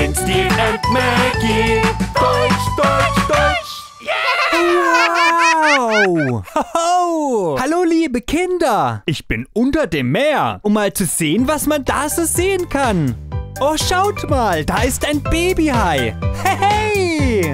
sind Steve und Maggie. Deutsch, Deutsch, Deutsch. Wow! Hoho! Hallo liebe Kinder! Ich bin unter dem Meer, um mal zu sehen, was man da so sehen kann. Oh, schaut mal, da ist ein Babyhai. Hey!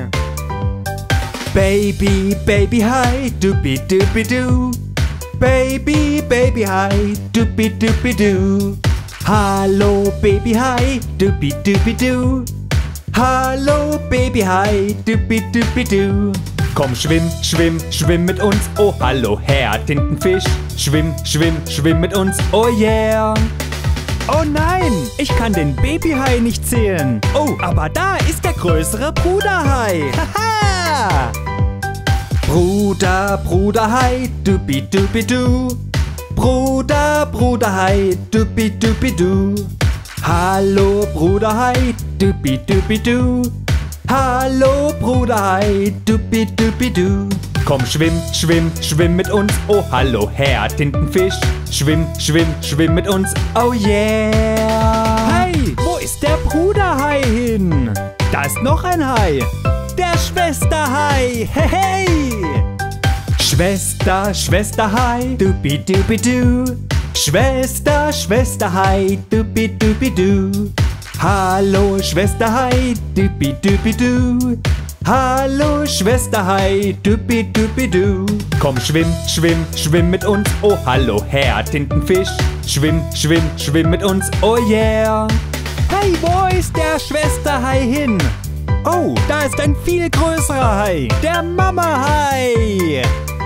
Baby, Babyhai, dubi-dubi-du. Baby, Babyhai, dubi-dubi-du. Hallo Babyhai, dubi-dubi-du. Hallo Babyhai, dubi-dubi-du. Komm, schwimm, schwimm, schwimm mit uns. Oh, hallo Herr Tintenfisch. Schwimm, schwimm, schwimm mit uns. Oh yeah. Oh nein, ich kann den Babyhai nicht zählen. Oh, aber da ist der größere Bruderhai. Haha. Bruder, Bruderhai, dubi-dubi-du. Bruder, Bruderhai, dubi-dubi-du. Hallo Bruderhai, dubi-dubi-du. Hallo Bruderhai, dubi-dubi-du. Komm, schwimm, schwimm, schwimm mit uns. Oh, hallo Herr Tintenfisch. Schwimm, schwimm, schwimm mit uns. Oh yeah. Hey, wo ist der Bruderhai hin? Da ist noch ein Hai. Der Schwesterhai. Hey, hey. Schwester, Schwesterhai, dubi-dubi-du. Schwester, Schwesterhai, dubi-dubi-du. Hallo Schwesterhai, dubi-dubi-du. Hallo Schwesterhai, dubi-dubi-du. Komm, schwimm, schwimm, schwimm mit uns. Oh, hallo Herr Tintenfisch. Schwimm, schwimm, schwimm mit uns. Oh yeah. Hey, wo ist der Schwesterhai hin? Oh, da ist ein viel größerer Hai. Der Mama-Hai.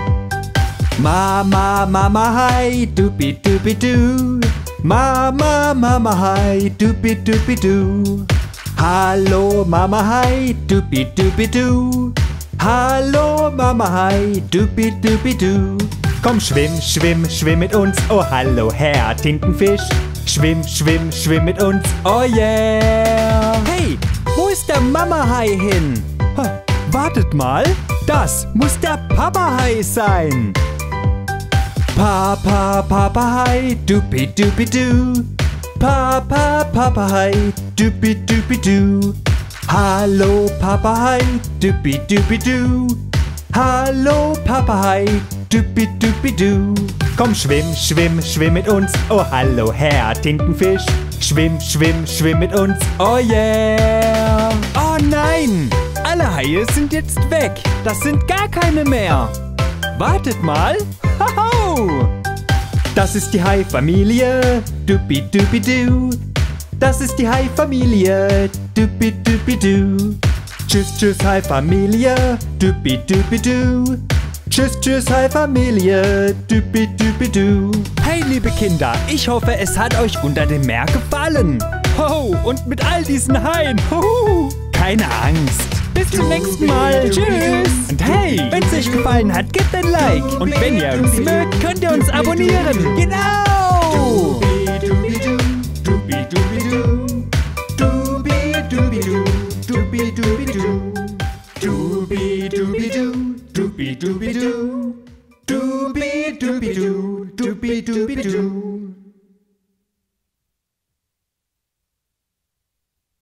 Mama, Mama Hai, dubi-dubi-du. Mama, Mama Hai, dubi-dubi-du. Hallo Mama Hai, dubi-dubi-du. Hallo Mama Hai, dubi-dubi-du. Komm, schwimm, schwimm, schwimm mit uns. Oh, hallo Herr Tintenfisch. Schwimm, schwimm, schwimm mit uns. Oh yeah. Hey, wo ist der Mama Hai hin? Wartet mal, das muss der Papa Hai sein. Papa, Papa Hai, dubi-dubi-du. Papa, Papa Hai, dubi-dubi-du. Hallo Papa Hai, dubi-dubi-du. Hallo Papa Hai, dubi-dubi-du. Komm, schwimm, schwimm, schwimm mit uns. Oh, hallo Herr Tintenfisch. Schwimm, schwimm, schwimm mit uns. Oh yeah. Oh nein, alle Haie sind jetzt weg. Das sind gar keine mehr. Wartet mal. Hoho! Das ist die Hai-Familie, dubi-dubi-du. Das ist die Hai-Familie, dubi-dubi-du. Tschüss, tschüss, Hai-Familie, dubi-dubi-du. Tschüss, tschüss, Hai-Familie, dubi-dubi-du. Hey, liebe Kinder, ich hoffe, es hat euch unter dem Meer gefallen. Ho, und mit all diesen Haien. Ho, keine Angst. Bis zum nächsten Mal. Tschüss. Und hey, wenn es euch gefallen hat, gebt ein Like. Und wenn ihr uns mögt, könnt ihr uns abonnieren. Genau.